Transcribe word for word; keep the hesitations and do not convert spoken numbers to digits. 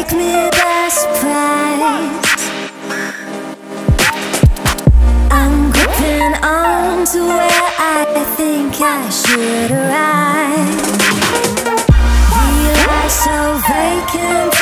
took me by surprise. I'm gripping on to where I think I should arrive. We lie so vacant